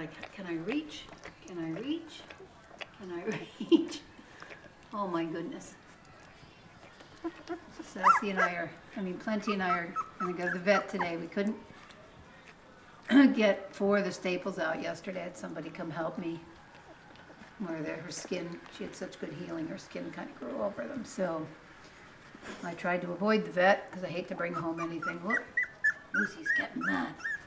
like, can I reach? Can I reach? Can I reach? Oh my goodness. Sassy and I are, Plenty and I are going to go to the vet today. We couldn't get 4 of the staples out yesterday. I had somebody come help me. Where her skin, she had such good healing, her skin kind of grew over them. So I tried to avoid the vet because I hate to bring home anything. Whoop, Lucy's getting mad.